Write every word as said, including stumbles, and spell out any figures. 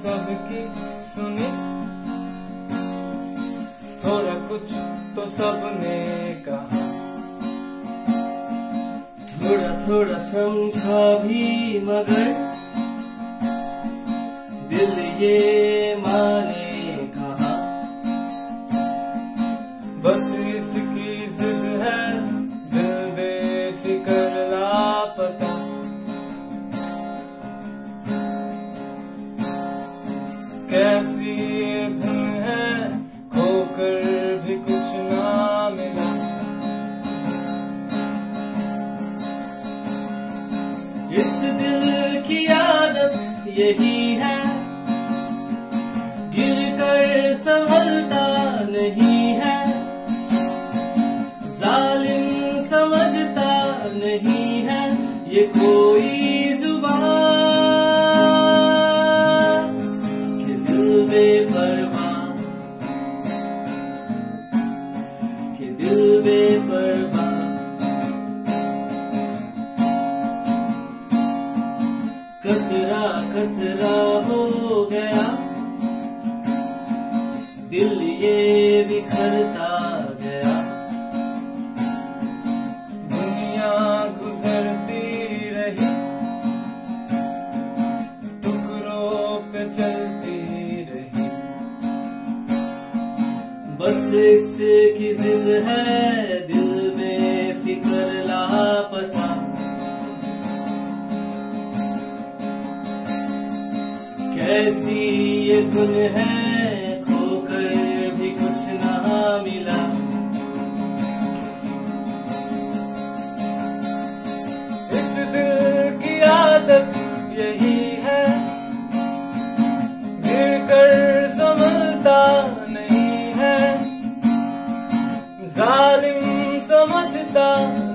सबकी सुनी, थोड़ा कुछ तो सबने कहा, थोड़ा थोड़ा समझा भी मगर दिल ये माने कहा। बस इसकी जिद है दिल बेफिक्र लापता, कैसी ये धुन है खोकर भी कुछ ना मिला। इस दिल की आदत यही है, गिर कर संभलता नहीं है, जालिम समझता नहीं है ये कोई जुबान, कि दिल बेपरवाह, कि दिल बेपरवाह। कतरा कतरा हो गया दिल ये बिखरता गया, दुनिया गुजरती रही टुकड़ों पे चलती रही। बस इसकी जिद है दिल बेफिक्र लापता, कैसी ये धुन है खोकर भी कुछ ना मिला। इस दिल की आदत यही है, गिर कर संभलता नहीं है, जालिम समझता